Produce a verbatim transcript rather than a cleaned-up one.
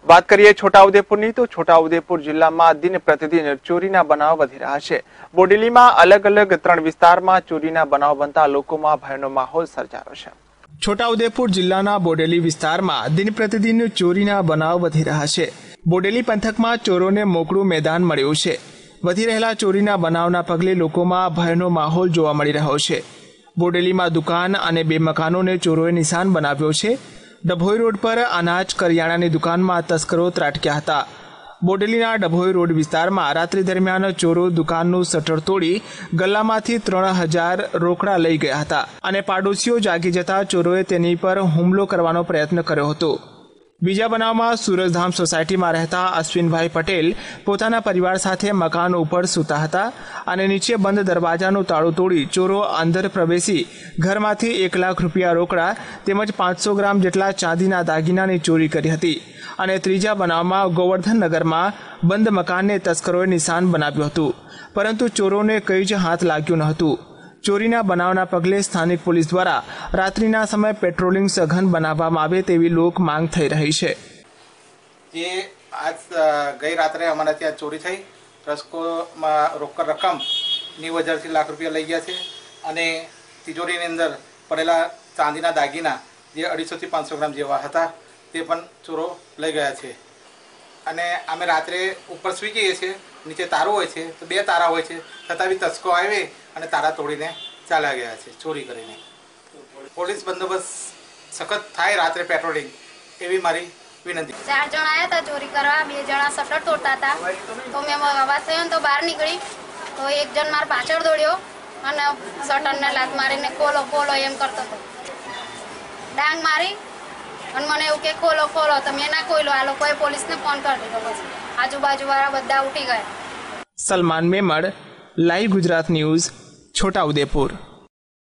વાત કરીએ છોટાઉદેપુરની તો છોટાઉદેપુર જિલ્લામાં દિન પ્રતિદિન ચોરીના બનાવ વધી રહ્યા છે। બોડેલીમાં અલગ અલગ ત્રણ વિસ્તારમાં ચોરીના બનાવ બનતા લોકોમાં ભયનો માહોલ સર્જાયો છે। છોટાઉદેપુર જિલ્લાના બોડેલી વિસ્તારમાં દિન પ્રતિદિન ચોરીના બનાવ વધી રહ્યા છે। બોડેલી પંથકમાં ચોરોને મોકળું મેદાન મળ્યું છે। વધી રહેલા ચોરીના બનાવના પગલે લોકોમાં ભયનો માહોલ જોવા મળી રહ્યો છે। બોડેલીમાં દુકાન અને બે મકાનોને ચોરોએ નિશાન બનાવ્યો છે। ડભોઈ રોડ પર અનાજ કરિયાણાની દુકાનમાં તસ્કરો ત્રાટક્યા હતા। બોડેલીના ડભોઈ રોડ વિસ્તારમાં રાત્રિ દરમિયાન ચોરો દુકાનનું શટર તોડી ગલ્લામાંથી ત્રણ હજાર રોકડા લઈ ગયા હતા અને પાડોશીઓ જાગી જતા ચોરોએ તેની પર હુમલો કરવાનો પ્રયત્ન કર્યો હતો। બીજા બનાવમાં સુરજધામ સોસાયટીમાં રહેતા અશ્વિનભાઈ પટેલ પોતાના પરિવાર સાથે મકાન ઉપર સૂતા હતા અને નીચે બંધ દરવાજાનું તાળું તોડી ચોરો અંદર પ્રવેશી ઘરમાંથી એક લાખ રૂપિયા રોકડા તેમજ પાંચસો ગ્રામ જેટલા ચાંદીના દાગીનાની ચોરી કરી હતી અને ત્રીજા બનાવમાં ગોવર્ધન નગરમાં બંધ મકાનને તસ્કરોએ નિશાન બનાવ્યું હતું, પરંતુ ચોરોને કંઈ જ હાથ લાગ્યું ન હતું। ચોરીના બનાવના પગલે સ્થાનિક પોલીસ દ્વારા રાત્રિના સમયે પેટ્રોલિંગ સઘન બનાવવામાં આવે તેવી લોક માંગ થઈ રહી છે। જે આજ ગઈ રાત્રે અમારા ત્યાં ચોરી થઈ, રસ્કોમાં રોકડ રકમ નેવું હજારથી લાખ રૂપિયા લઈ ગયા છે અને તિજોરીની અંદર પડેલા ચાંદીના દાગીના જે અઢીસોથી પાંચસો ગ્રામ જેવા હતા તે પણ ચોરો લઈ ગયા છે। અને અમે રાત્રે ઉપર સૂઈ જઈએ છીએ, નીચે તારો હોય છે તો બે તારા હોય છે, છતાં બી તસ્કો આવે અને તારા તોડીને ચાલ્યા ગયા છે ચોરી કરીને। પોલીસ બંદોબસ્ત સખત થાય રાત્રે પેટ્રોલિંગ એવી મારી વિનંતી। ચાર જણા આવ્યા હતા ચોરી કરવા, બે જણા શટર તોડતા હતા તો મેં અવાજ થયો ને તો બહાર નીકળી તો એક જણ મારા પાછળ દોડ્યો અને શટરને લાત મારીને ખોલો ખોલો એમ કરતો હતો। ડાંગ મારી અને મને એવું કે ખોલો ખોલો તો મેં ના ખોલ્યો। આ લોકોએ પોલીસને ફોન કરી દીધો, પછી આજુબાજુવાળા બધા ઉઠી ગયા। સલમાન મેમડ, લાઈવ ગુજરાત ન્યૂઝ, છોટાઉદેપુર।